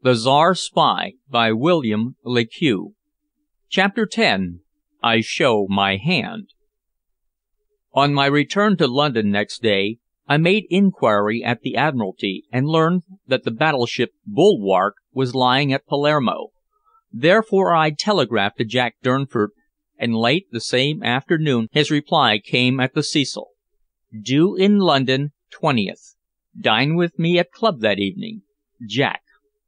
THE CZAR'S SPY by William le Queux. CHAPTER X. I SHOW MY HAND. On my return to London next day, I made inquiry at the Admiralty and learned that the battleship Bulwark was lying at Palermo. Therefore I telegraphed to Jack Durnford, and late the same afternoon his reply came at the Cecil: "Due in London 20th. Dine with me at club that evening. Jack."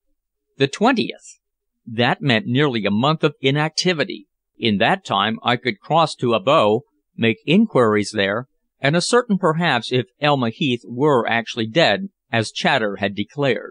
The 20th! That meant nearly a month of inactivity. In that time I could cross to Abo, make inquiries there, and ascertain perhaps if Elma Heath were actually dead, as Chater had declared.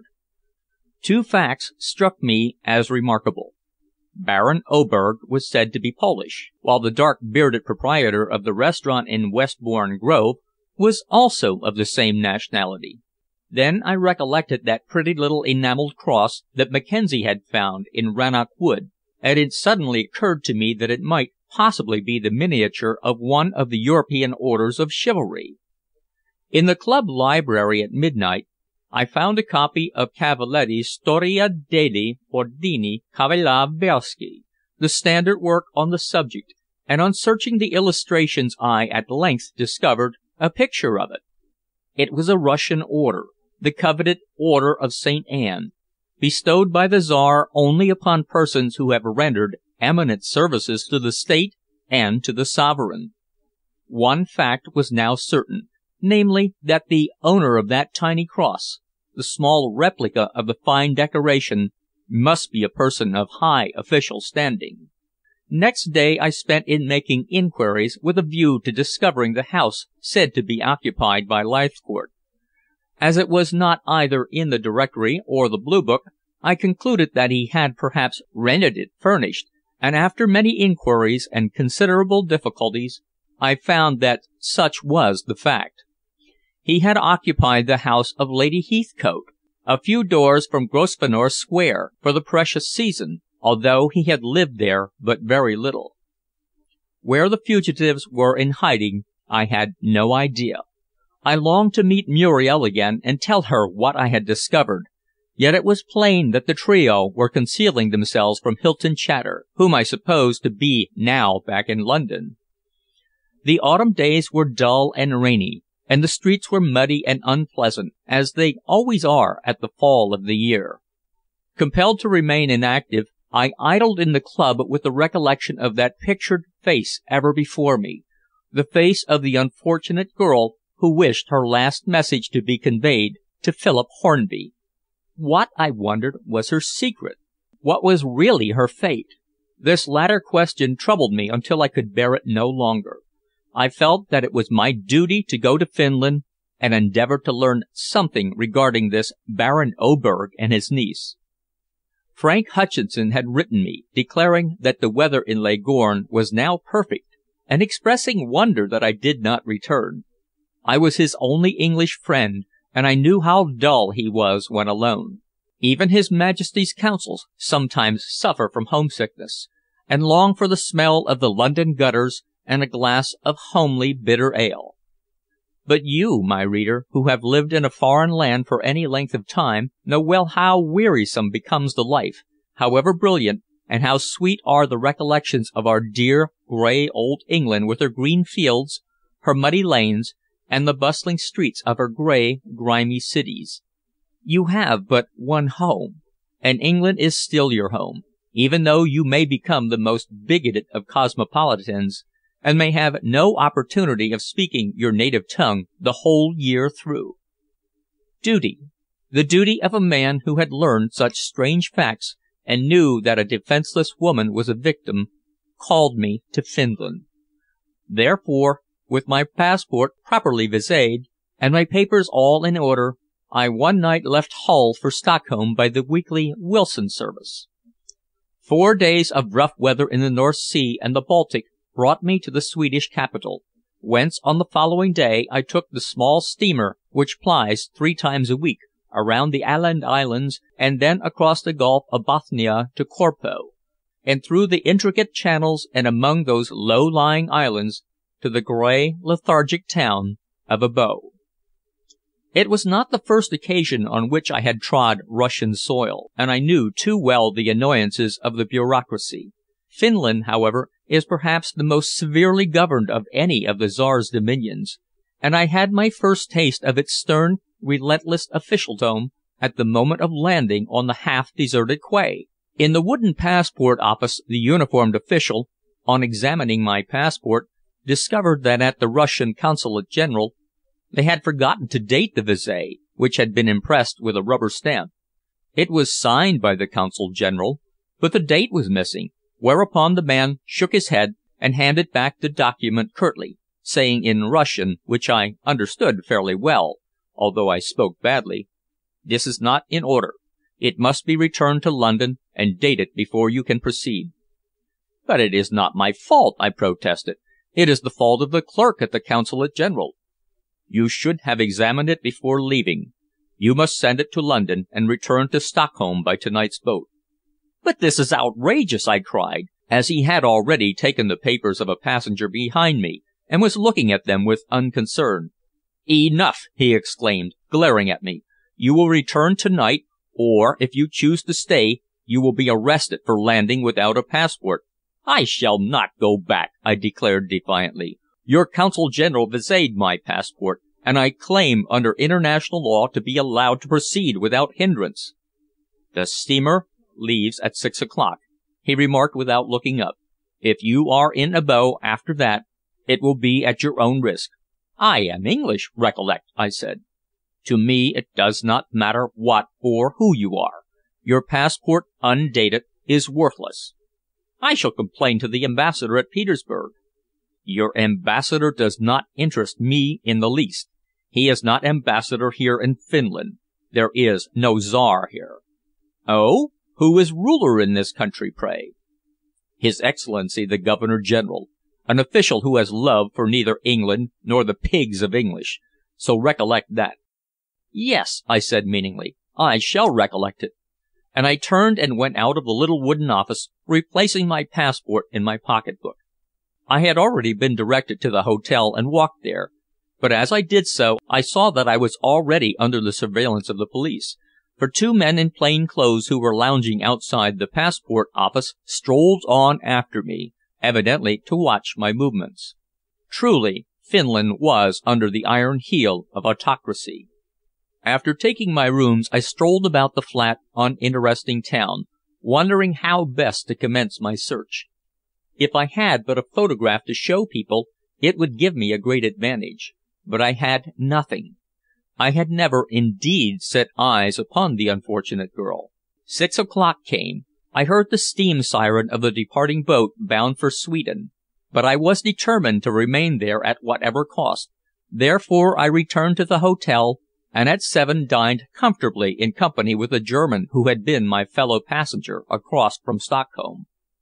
Two facts struck me as remarkable. Baron Oberg was said to be Polish, while the dark-bearded proprietor of the restaurant in Westbourne Grove was also of the same nationality. Then I recollected that pretty little enameled cross that Mackenzie had found in Rannoch Wood, and it suddenly occurred to me that it might possibly be the miniature of one of the European orders of chivalry. In the club library at midnight I found a copy of Cavalletti's Storia degli Ordini Cavallereschi, the standard work on the subject, and on searching the illustrations I at length discovered a picture of it. It was a Russian order, the coveted Order of St. Anne, bestowed by the Czar only upon persons who have rendered eminent services to the state and to the sovereign. One fact was now certain, namely, that the owner of that tiny cross, the small replica of the fine decoration, must be a person of high official standing. Next day I spent in making inquiries with a view to discovering the house said to be occupied by Leithcourt. As it was not either in the directory or the Blue Book, I concluded that he had perhaps rented it furnished, and after many inquiries and considerable difficulties, I found that such was the fact. He had occupied the house of Lady Heathcote, a few doors from Grosvenor Square, for the precious season, although he had lived there but very little. Where the fugitives were in hiding I had no idea. I longed to meet Muriel again and tell her what I had discovered, yet it was plain that the trio were concealing themselves from Hylton Chater, whom I supposed to be now back in London. The autumn days were dull and rainy, and the streets were muddy and unpleasant, as they always are at the fall of the year. Compelled to remain inactive, I idled in the club with the recollection of that pictured face ever before me, the face of the unfortunate girl who wished her last message to be conveyed to Philip Hornby. What, I wondered, was her secret? What was really her fate? This latter question troubled me until I could bear it no longer. I felt that it was my duty to go to Finland and endeavor to learn something regarding this Baron Oberg and his niece. Frank Hutchinson had written me, declaring that the weather in Leghorn was now perfect, and expressing wonder that I did not return. I was his only English friend, and I knew how dull he was when alone. Even His Majesty's Consuls sometimes suffer from homesickness, and long for the smell of the London gutters and a glass of homely bitter ale. But you, my reader, who have lived in a foreign land for any length of time, know well how wearisome becomes the life, however brilliant, and how sweet are the recollections of our dear, grey old England with her green fields, her muddy lanes, and the bustling streets of her grey, grimy cities. You have but one home, and England is still your home, even though you may become the most bigoted of cosmopolitans, and may have no opportunity of speaking your native tongue the whole year through. Duty, the duty of a man who had learned such strange facts and knew that a defenseless woman was a victim, called me to Finland. Therefore, with my passport properly viséd, and my papers all in order, I one night left Hull for Stockholm by the weekly Wilson service. 4 days of rough weather in the North Sea and the Baltic brought me to the Swedish capital, whence on the following day I took the small steamer which plies 3 times a week around the Åland Islands and then across the Gulf of Bothnia to Korpo, and through the intricate channels and among those low-lying islands to the grey, lethargic town of Abo. It was not the first occasion on which I had trod Russian soil, and I knew too well the annoyances of the bureaucracy. Finland, however, is perhaps the most severely governed of any of the Czar's dominions, and I had my first taste of its stern, relentless officialdom at the moment of landing on the half-deserted quay. In the wooden passport office the uniformed official, on examining my passport, discovered that at the Russian Consulate General they had forgotten to date the visé, which had been impressed with a rubber stamp. It was signed by the Consul General, but the date was missing, whereupon the man shook his head and handed back the document curtly, saying in Russian, which I understood fairly well, although I spoke badly, "This is not in order. It must be returned to London and dated before you can proceed." "But it is not my fault," I protested. "It is the fault of the clerk at the Consulate General." "You should have examined it before leaving. You must send it to London and return to Stockholm by tonight's boat." "But this is outrageous!" I cried, as he had already taken the papers of a passenger behind me and was looking at them with unconcern. "Enough!" he exclaimed, glaring at me. "You will return to-night, or, if you choose to stay, you will be arrested for landing without a passport." "I shall not go back," I declared defiantly. "Your Consul General viséed my passport, and I claim under international law to be allowed to proceed without hindrance." "The steamer leaves at 6 o'clock," he remarked without looking up. "If you are in Abo after that, it will be at your own risk." "I am English, recollect," I said. "To me it does not matter what or who you are. Your passport, undated, is worthless." "I shall complain to the Ambassador at Petersburg." "Your Ambassador does not interest me in the least. He is not Ambassador here in Finland. There is no Czar here." "Oh? Who is ruler in this country, pray?" "His Excellency the Governor General, an official who has love for neither England nor the pigs of English. So recollect that." "Yes," I said meaningly, "I shall recollect it." And I turned and went out of the little wooden office, replacing my passport in my pocketbook. I had already been directed to the hotel and walked there, but as I did so I saw that I was already under the surveillance of the police, for two men in plain clothes who were lounging outside the passport office strolled on after me, evidently to watch my movements. Truly, Finland was under the iron heel of autocracy. After taking my rooms, I strolled about the flat, uninteresting town, wondering how best to commence my search. If I had but a photograph to show people, it would give me a great advantage. But I had nothing. I had never, indeed, set eyes upon the unfortunate girl. 6 o'clock came. I heard the steam siren of the departing boat bound for Sweden, but I was determined to remain there at whatever cost. Therefore I returned to the hotel, and at 7 dined comfortably in company with a German who had been my fellow passenger across from Stockholm.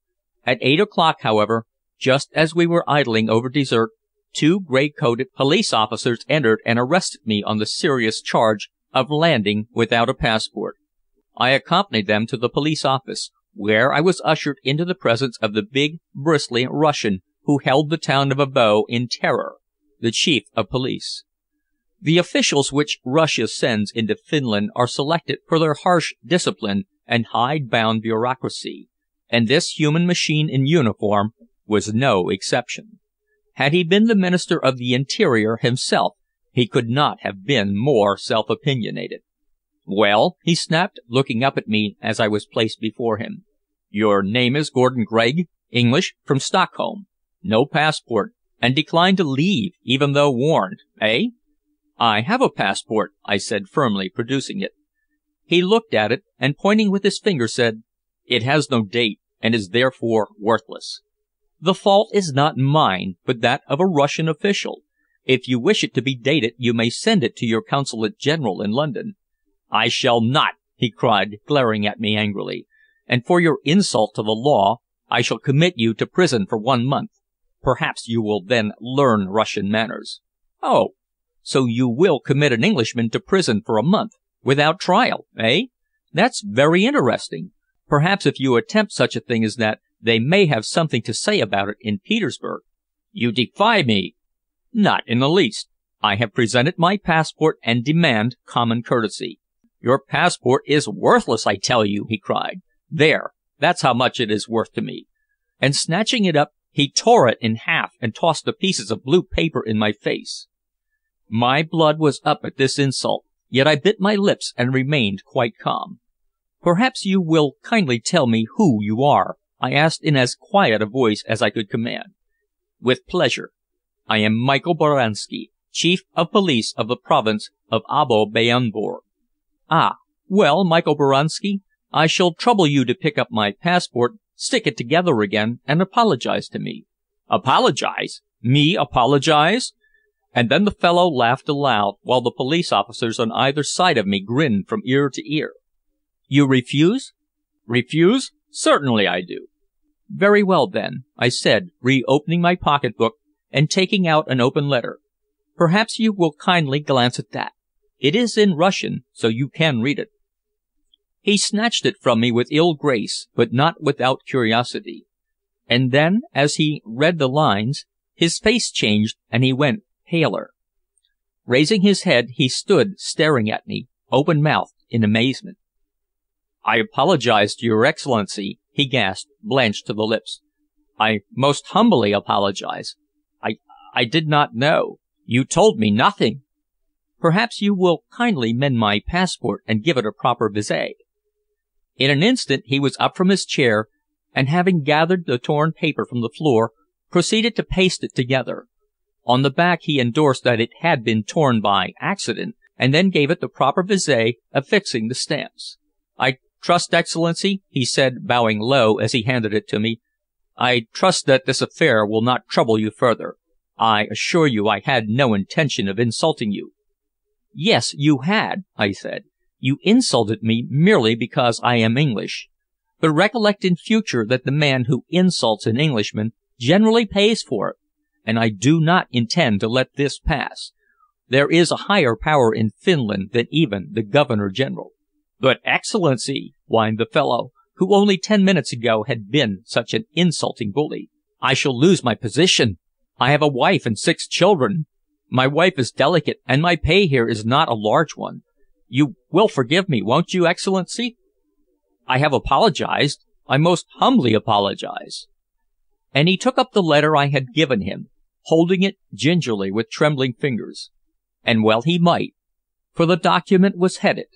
At 8 o'clock, however, just as we were idling over dessert, two gray-coated police officers entered and arrested me on the serious charge of landing without a passport. I accompanied them to the police office, where I was ushered into the presence of the big, bristly Russian who held the town of Abo in terror, the chief of police. The officials which Russia sends into Finland are selected for their harsh discipline and hide-bound bureaucracy, and this human machine in uniform was no exception. Had he been the Minister of the Interior himself, he could not have been more self-opinionated. "Well?" he snapped, looking up at me as I was placed before him. "Your name is Gordon Gregg, English, from Stockholm. No passport, and decline to leave, even though warned, eh?" "I have a passport," I said firmly, producing it. He looked at it, and pointing with his finger said, "It has no date, and is therefore worthless." "The fault is not mine, but that of a Russian official. If you wish it to be dated, you may send it to your Consulate General in London." "I shall not!" he cried, glaring at me angrily. "And for your insult to the law, I shall commit you to prison for 1 month. Perhaps you will then learn Russian manners." "Oh, so you will commit an Englishman to prison for a month, without trial, eh? That's very interesting. Perhaps if you attempt such a thing as that, they may have something to say about it in Petersburg." "You defy me!" "Not in the least. I have presented my passport and demand common courtesy." "Your passport is worthless, I tell you!" he cried. "There, that's how much it is worth to me." And snatching it up, he tore it in half and tossed the pieces of blue paper in my face. My blood was up at this insult, yet I bit my lips and remained quite calm. "Perhaps you will kindly tell me who you are?" I asked in as quiet a voice as I could command. "With pleasure. I am Michael Boranski, Chief of Police of the province of Abo Biornebourg." "Ah, well, Michael Boranski, I shall trouble you to pick up my passport, stick it together again, and apologize to me." "Apologize? Me apologize?" And then the fellow laughed aloud, while the police officers on either side of me grinned from ear to ear. "You refuse?" "Refuse? Certainly I do." "Very well, then," I said, reopening my pocketbook and taking out an open letter. "Perhaps you will kindly glance at that. It is in Russian, so you can read it." He snatched it from me with ill grace, but not without curiosity. And then, as he read the lines, his face changed and he went paler. Raising his head, he stood staring at me, open-mouthed in amazement. "I apologize to your Excellency," he gasped, blanched to the lips. "I most humbly apologize. I did not know. You told me nothing." "Perhaps you will kindly mend my passport and give it a proper visé." In an instant he was up from his chair, and having gathered the torn paper from the floor, proceeded to paste it together. On the back he endorsed that it had been torn by accident, and then gave it the proper visé, affixing the stamps. "I trust, Excellency," he said, bowing low as he handed it to me, "I trust that this affair will not trouble you further. I assure you I had no intention of insulting you." "Yes, you had," I said. "You insulted me merely because I am English. But recollect in future that the man who insults an Englishman generally pays for it, and I do not intend to let this pass. There is a higher power in Finland than even the Governor General." "But, Excellency," whined the fellow, who only 10 minutes ago had been such an insulting bully, "I shall lose my position. I have a wife and 6 children. My wife is delicate, and my pay here is not a large one. You will forgive me, won't you, Excellency?" "I have apologized. I most humbly apologize." And he took up the letter I had given him, holding it gingerly with trembling fingers. And well he might, for the document was headed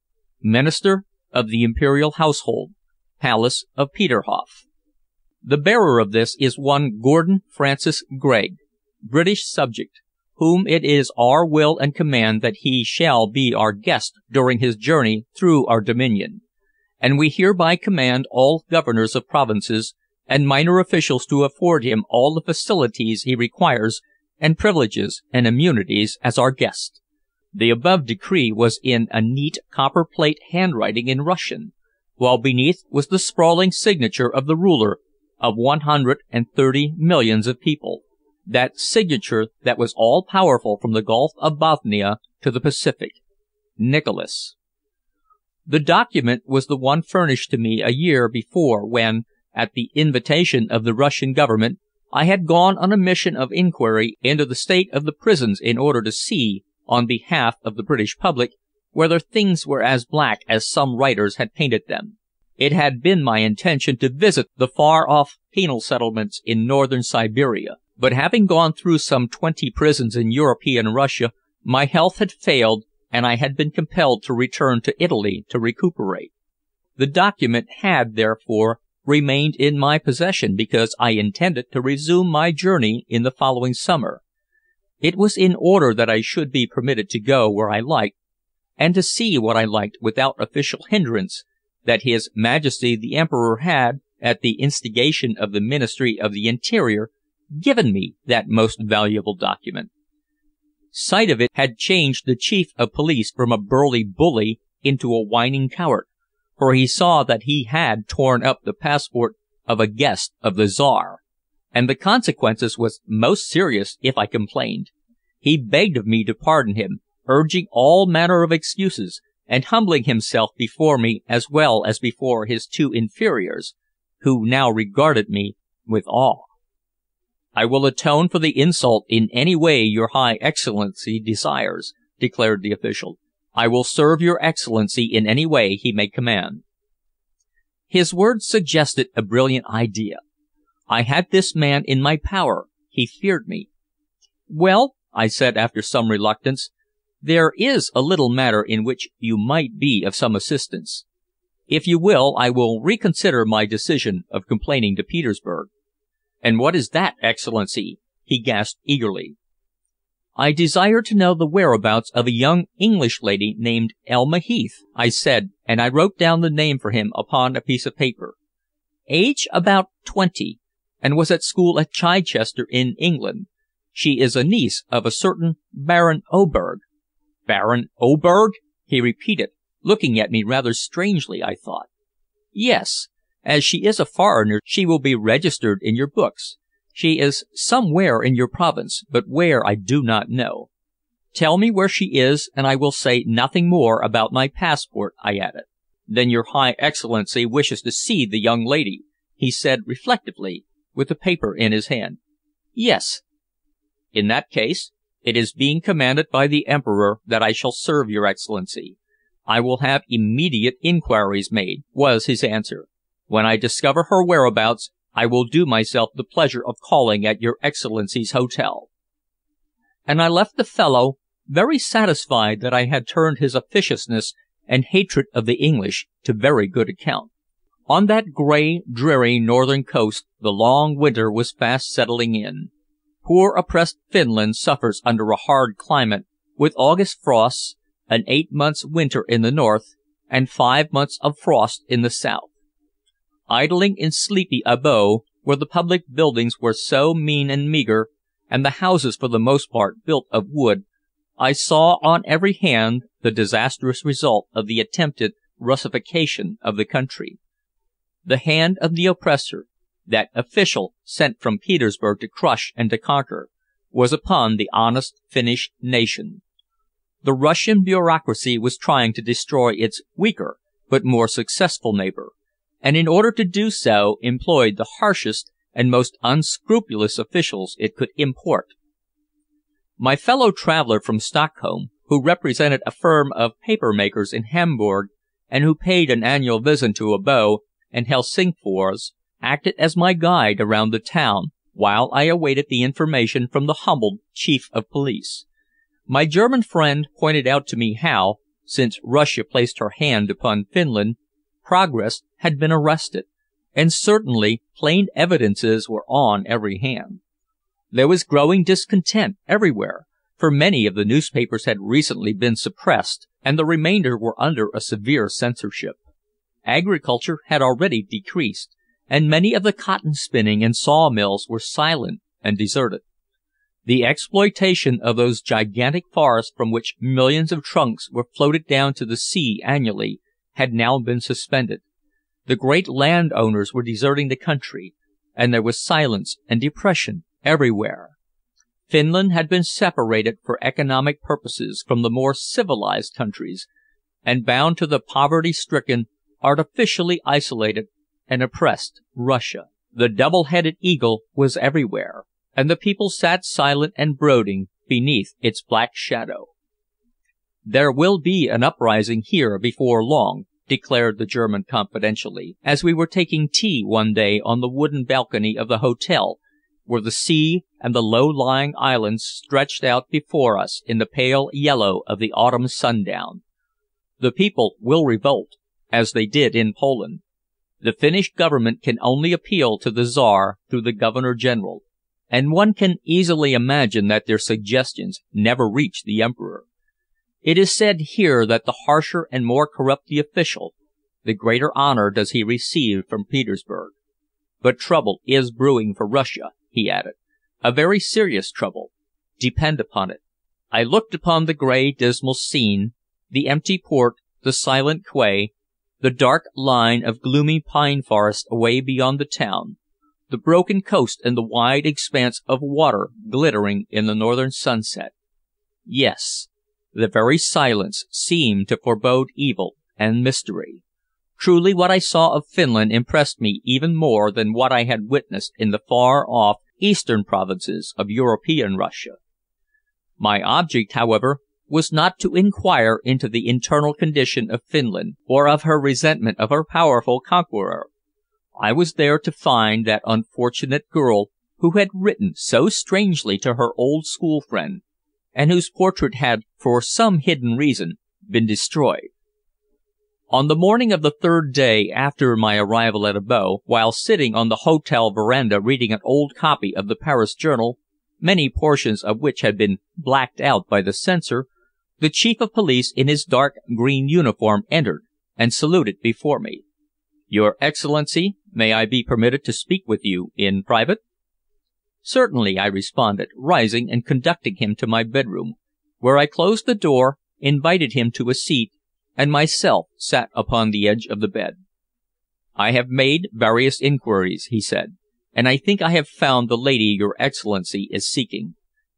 Minister of the Imperial Household, Palace of Peterhof. The bearer of this is one Gordon Francis Gregg, British subject, whom it is our will and command that he shall be our guest during his journey through our dominion. And we hereby command all governors of provinces and minor officials to afford him all the facilities he requires and privileges and immunities as our guest. The above decree was in a neat copper-plate handwriting in Russian, while beneath was the sprawling signature of the ruler of 130 millions of people, that signature that was all-powerful from the Gulf of Bothnia to the Pacific, Nicholas. The document was the one furnished to me a year before when, at the invitation of the Russian government, I had gone on a mission of inquiry into the state of the prisons in order to see, on behalf of the British public, whether things were as black as some writers had painted them. It had been my intention to visit the far-off penal settlements in northern Siberia, but having gone through some 20 prisons in European Russia, my health had failed, and I had been compelled to return to Italy to recuperate. The document had, therefore, remained in my possession because I intended to resume my journey in the following summer. It was in order that I should be permitted to go where I liked, and to see what I liked without official hindrance, that His Majesty the Emperor had, at the instigation of the Ministry of the Interior, given me that most valuable document. Sight of it had changed the Chief of Police from a burly bully into a whining coward, for he saw that he had torn up the passport of a guest of the Czar, and the consequences was most serious if I complained. He begged of me to pardon him, urging all manner of excuses, and humbling himself before me as well as before his 2 inferiors, who now regarded me with awe. "I will atone for the insult in any way your High Excellency desires," declared the official. "I will serve your Excellency in any way he may command." His words suggested a brilliant idea. I had this man in my power. He feared me. "Well," I said after some reluctance, "there is a little matter in which you might be of some assistance. If you will, I will reconsider my decision of complaining to Petersburg." "And what is that, Excellency?" he gasped eagerly. "I desire to know the whereabouts of a young English lady named Elma Heath," I said, and I wrote down the name for him upon a piece of paper. "Age about 20, and was at school at Chichester in England. She is a niece of a certain Baron Oberg." "Baron Oberg?" he repeated, looking at me rather strangely, I thought. "Yes. As she is a foreigner, she will be registered in your books. She is somewhere in your province, but where I do not know. Tell me where she is, and I will say nothing more about my passport," I added. "Then your High Excellency wishes to see the young lady," he said reflectively, with the paper in his hand. "Yes." "In that case, it is being commanded by the Emperor that I shall serve your Excellency. I will have immediate inquiries made," was his answer. "When I discover her whereabouts, I will do myself the pleasure of calling at your Excellency's hotel." And I left the fellow very satisfied that I had turned his officiousness and hatred of the English to very good account. On that gray, dreary northern coast the long winter was fast settling in. Poor oppressed Finland suffers under a hard climate, with August frosts, an 8 months' winter in the north, and 5 months of frost in the south. Idling in sleepy Abo, where the public buildings were so mean and meager, and the houses for the most part built of wood, I saw on every hand the disastrous result of the attempted Russification of the country. The hand of the oppressor, that official sent from Petersburg to crush and to conquer, was upon the honest Finnish nation. The Russian bureaucracy was trying to destroy its weaker but more successful neighbor, and in order to do so employed the harshest and most unscrupulous officials it could import. My fellow traveler from Stockholm, who represented a firm of paper-makers in Hamburg, and who paid an annual visit to Abo and Helsingfors, acted as my guide around the town, while I awaited the information from the humbled chief of police. My German friend pointed out to me how, since Russia placed her hand upon Finland, progress had been arrested, and certainly plain evidences were on every hand. There was growing discontent everywhere, for many of the newspapers had recently been suppressed, and the remainder were under a severe censorship. Agriculture had already decreased, and many of the cotton spinning and sawmills were silent and deserted. The exploitation of those gigantic forests from which millions of trunks were floated down to the sea annually had now been suspended. The great landowners were deserting the country, and there was silence and depression everywhere. Finland had been separated for economic purposes from the more civilized countries, and bound to the poverty-stricken, artificially isolated and oppressed Russia. The double-headed eagle was everywhere, and the people sat silent and brooding beneath its black shadow. "There will be an uprising here before long," declared the German confidentially, as we were taking tea one day on the wooden balcony of the hotel, where the sea and the low-lying islands stretched out before us in the pale yellow of the autumn sundown. "The people will revolt, as they did in Poland. The Finnish government can only appeal to the Czar through the Governor-General, and one can easily imagine that their suggestions never reach the Emperor. It is said here that the harsher and more corrupt the official, the greater honor does he receive from Petersburg. But trouble is brewing for Russia," he added. "A very serious trouble. Depend upon it." I looked upon the gray, dismal scene, the empty port, the silent quay, the dark line of gloomy pine forest away beyond the town, the broken coast and the wide expanse of water glittering in the northern sunset. Yes, the very silence seemed to forebode evil and mystery. Truly what I saw of Finland impressed me even more than what I had witnessed in the far-off eastern provinces of European Russia. My object, however, was not to inquire into the internal condition of Finland, or of her resentment of her powerful conqueror. I was there to find that unfortunate girl who had written so strangely to her old school friend, and whose portrait had, for some hidden reason, been destroyed. On the morning of the third day after my arrival at Abo, while sitting on the hotel veranda reading an old copy of the Paris Journal, many portions of which had been blacked out by the censor, the Chief of Police in his dark green uniform entered and saluted before me. "Your Excellency, may I be permitted to speak with you in private?" "Certainly," I responded, rising and conducting him to my bedroom, where I closed the door, invited him to a seat, and myself sat upon the edge of the bed. "I have made various inquiries," he said, "and I think I have found the lady your Excellency is seeking.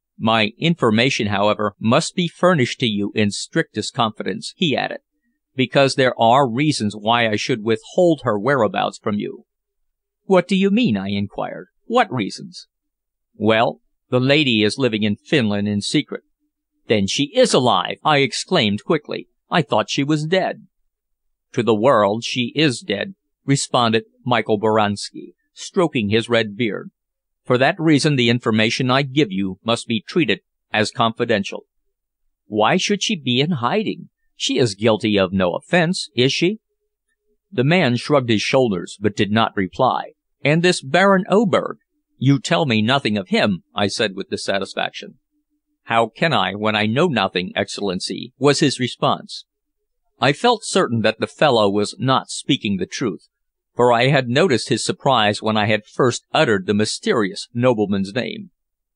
My information, however, must be furnished to you in strictest confidence," he added, "because there are reasons why I should withhold her whereabouts from you." "What do you mean?" I inquired. "What reasons?" "Well, the lady is living in Finland in secret." "Then she is alive!" I exclaimed quickly. "I thought she was dead." "To the world she is dead," responded Michael Boranski, stroking his red beard. "For that reason the information I give you must be treated as confidential." "Why should she be in hiding? She is guilty of no offense, is she?" The man shrugged his shoulders, but did not reply. "And this Baron Oberg? You tell me nothing of him," I said with dissatisfaction. "How can I when I know nothing, Excellency?" was his response. I felt certain that the fellow was not speaking the truth, for I had noticed his surprise when I had first uttered the mysterious nobleman's name.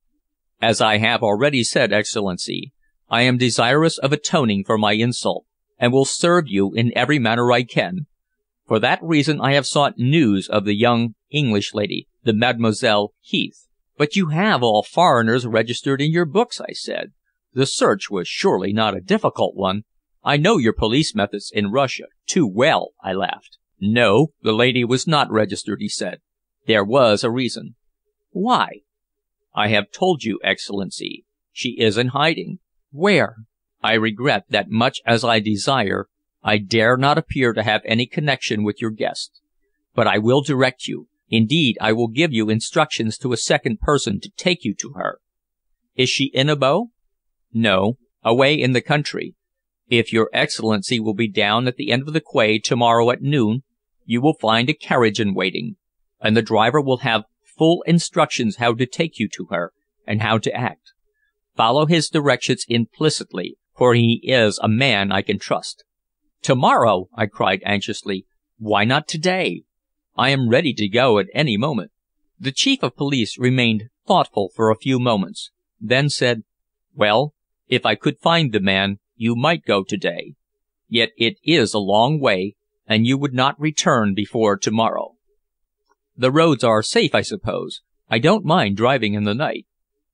"As I have already said, Excellency, I am desirous of atoning for my insult, and will serve you in every manner I can. For that reason I have sought news of the young English lady, the Mademoiselle Heath." "But you have all foreigners registered in your books," I said. "The search was surely not a difficult one. I know your police methods in Russia too well," I laughed. "No, the lady was not registered," he said. "There was a reason." "Why?" "I have told you, Excellency. She is in hiding." "Where?" "I regret that much as I desire, I dare not appear to have any connection with your guest. But I will direct you. Indeed, I will give you instructions to a second person to take you to her." "Is she in Abo?" "No, away in the country. If your Excellency will be down at the end of the quay to-morrow at noon, you will find a carriage in waiting, and the driver will have full instructions how to take you to her, and how to act. Follow his directions implicitly, for he is a man I can trust." "To-morrow!" I cried anxiously. "Why not to-day? I am ready to go at any moment." The Chief of Police remained thoughtful for a few moments, then said, "Well, if I could find the man, you might go to-day. Yet it is a long way, and you would not return before to-morrow." "The roads are safe, I suppose? I don't mind driving in the night."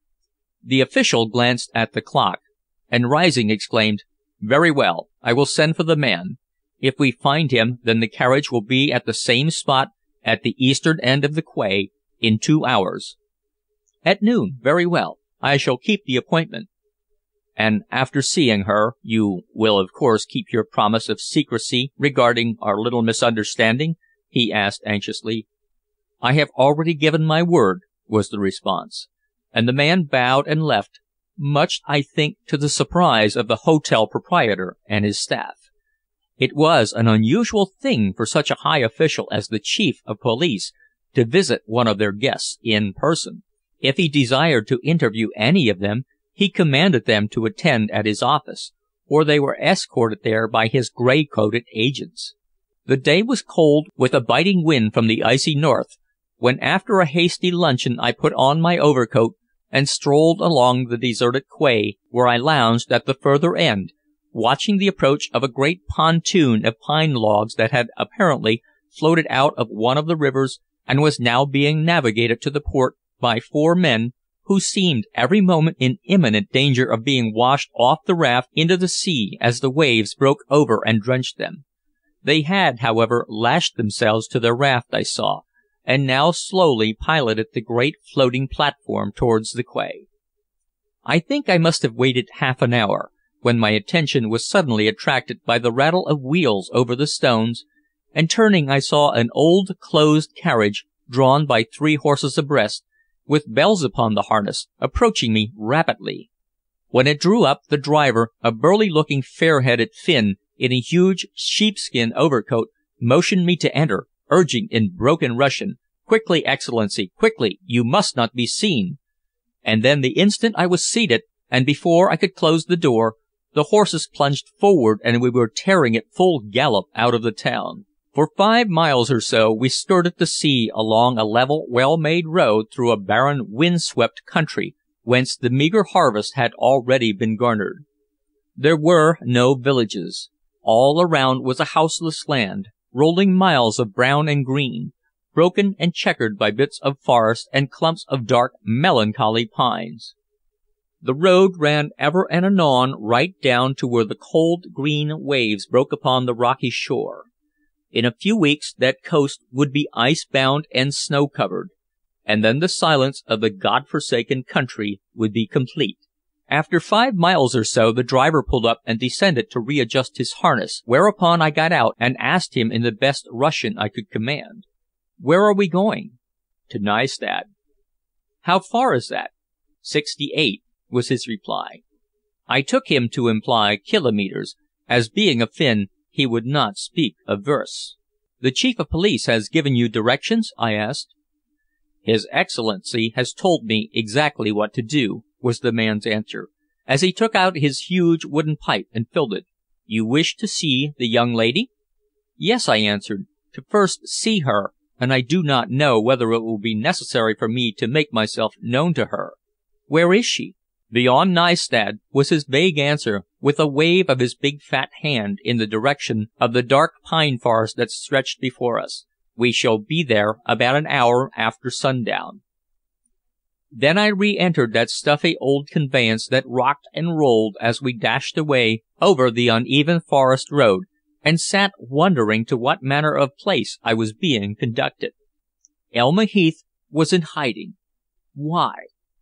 The official glanced at the clock, and rising exclaimed, "Very well, I will send for the man. If we find him, then the carriage will be at the same spot at the eastern end of the quay in 2 hours." "At noon. Very well. I shall keep the appointment." "And after seeing her, you will of course keep your promise of secrecy regarding our little misunderstanding?" he asked anxiously. "I have already given my word," was the response, and the man bowed and left, much, I think, to the surprise of the hotel proprietor and his staff. It was an unusual thing for such a high official as the Chief of Police to visit one of their guests in person. If he desired to interview any of them, he commanded them to attend at his office, or they were escorted there by his gray-coated agents. The day was cold, with a biting wind from the icy north, when after a hasty luncheon I put on my overcoat and strolled along the deserted quay, where I lounged at the further end, watching the approach of a great pontoon of pine logs that had apparently floated out of one of the rivers and was now being navigated to the port by 4 men who seemed every moment in imminent danger of being washed off the raft into the sea as the waves broke over and drenched them. They had, however, lashed themselves to their raft, I saw, and now slowly piloted the great floating platform towards the quay. I think I must have waited half an hour, when my attention was suddenly attracted by the rattle of wheels over the stones, and turning I saw an old closed carriage drawn by 3 horses abreast, with bells upon the harness, approaching me rapidly. When it drew up, the driver, a burly-looking fair-headed Finn in a huge sheepskin overcoat, motioned me to enter, urging in broken Russian, "Quickly, Excellency, quickly! You must not be seen!" And then the instant I was seated, and before I could close the door, the horses plunged forward and we were tearing at full gallop out of the town. For 5 miles or so we skirted the sea along a level, well-made road through a barren, wind-swept country, whence the meager harvest had already been garnered. There were no villages. All around was a houseless land, rolling miles of brown and green, broken and checkered by bits of forest and clumps of dark, melancholy pines. The road ran ever and anon right down to where the cold green waves broke upon the rocky shore. In a few weeks that coast would be ice-bound and snow-covered, and then the silence of the God-forsaken country would be complete. After 5 miles or so the driver pulled up and descended to readjust his harness, whereupon I got out and asked him in the best Russian I could command, "Where are we going?" "To Nystad." "How far is that?" "68," was his reply. I took him to imply kilometers, as being a Finn he would not speak of versts. "The Chief of Police has given you directions?" I asked. "His Excellency has told me exactly what to do," was the man's answer, as he took out his huge wooden pipe and filled it. "You wish to see the young lady?" "Yes," I answered, "to first see her, and I do not know whether it will be necessary for me to make myself known to her." "Where is she?" "Beyond Nystad," was his vague answer, with a wave of his big fat hand in the direction of the dark pine forest that stretched before us. "We shall be there about an hour after sundown." Then I re-entered that stuffy old conveyance that rocked and rolled as we dashed away over the uneven forest road, and sat wondering to what manner of place I was being conducted. Elma Heath was in hiding. Why?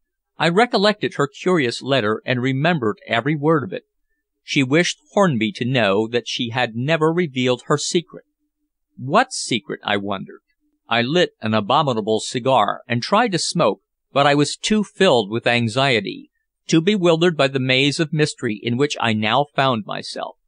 I recollected her curious letter and remembered every word of it. She wished Hornby to know that she had never revealed her secret. What secret, I wondered? I lit an abominable cigar and tried to smoke, but I was too filled with anxiety, too bewildered by the maze of mystery in which I now found myself.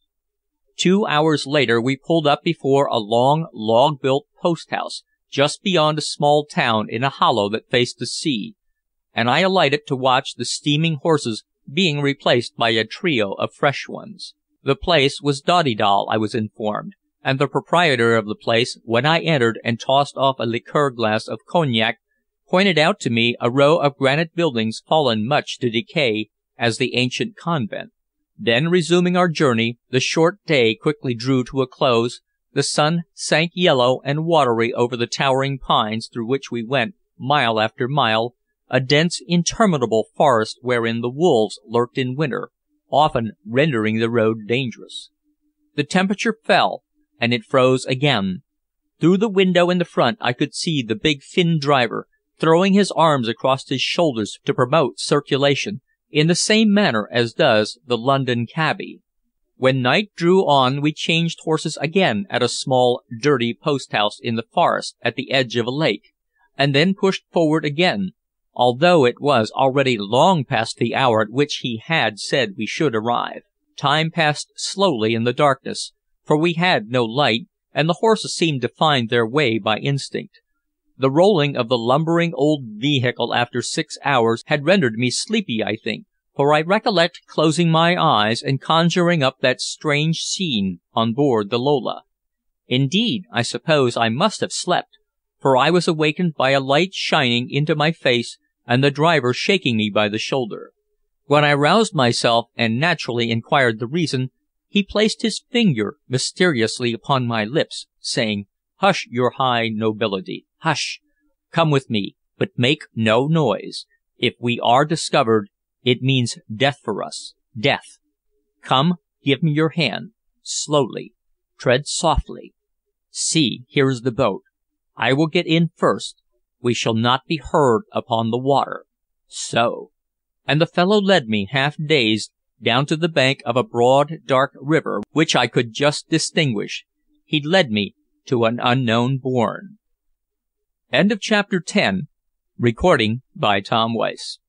2 hours later we pulled up before a long, log-built post-house just beyond a small town in a hollow that faced the sea, and I alighted to watch the steaming horses being replaced by a trio of fresh ones. The place was Doddydal, I was informed, and the proprietor of the place, when I entered and tossed off a liqueur glass of cognac, pointed out to me a row of granite buildings fallen much to decay as the ancient convent. Then, resuming our journey, the short day quickly drew to a close, the sun sank yellow and watery over the towering pines through which we went mile after mile, a dense, interminable forest wherein the wolves lurked in winter, often rendering the road dangerous. The temperature fell, and it froze again. Through the window in the front I could see the big Finn driver throwing his arms across his shoulders to promote circulation, in the same manner as does the London cabby. When night drew on we changed horses again at a small, dirty post-house in the forest at the edge of a lake, and then pushed forward again, although it was already long past the hour at which he had said we should arrive. Time passed slowly in the darkness, for we had no light, and the horses seemed to find their way by instinct. The rolling of the lumbering old vehicle after 6 hours had rendered me sleepy, I think, for I recollect closing my eyes and conjuring up that strange scene on board the Lola. Indeed, I suppose I must have slept, for I was awakened by a light shining into my face and the driver shaking me by the shoulder. When I roused myself and naturally inquired the reason, he placed his finger mysteriously upon my lips, saying, "Hush, your high nobility, hush! Come with me, but make no noise. If we are discovered, it means death for us, death. Come, give me your hand, slowly, tread softly. See, here is the boat. I will get in first. We shall not be heard upon the water. So." And the fellow led me, half dazed, down to the bank of a broad, dark river which I could just distinguish. He led me to an unknown bourne. Chapter 10. Recording by Tom Weiss.